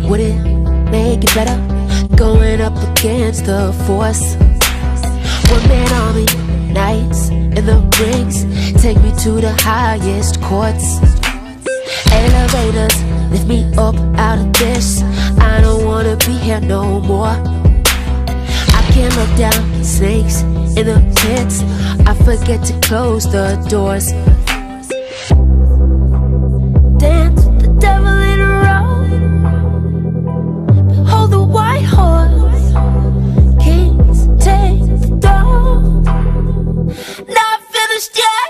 Would it make it better going up against the force? One man army, knights in the rings, take me to the highest courts. Elevators lift me up out of this. I don't wanna be here no more. I can't look down, snakes in the pits. I forget to close the doors. Dance with the devil in a row. Behold the white horse. Kings take the throne. Not finished yet.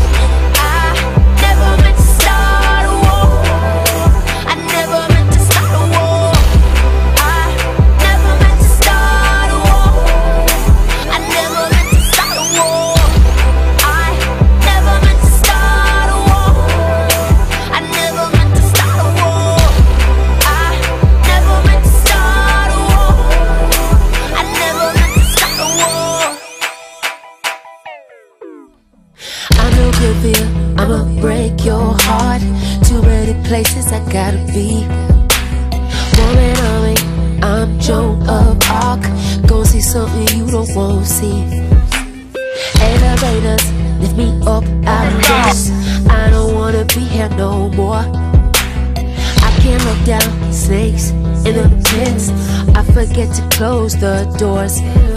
I'ma break your heart. Too many places I gotta be. Woman on me, I'm Joan of Arc. Gon' see something you don't wanna see. Elevators lift me up out of this. I don't wanna be here no more. I can't look down, snakes in the pits. I forget to close the doors.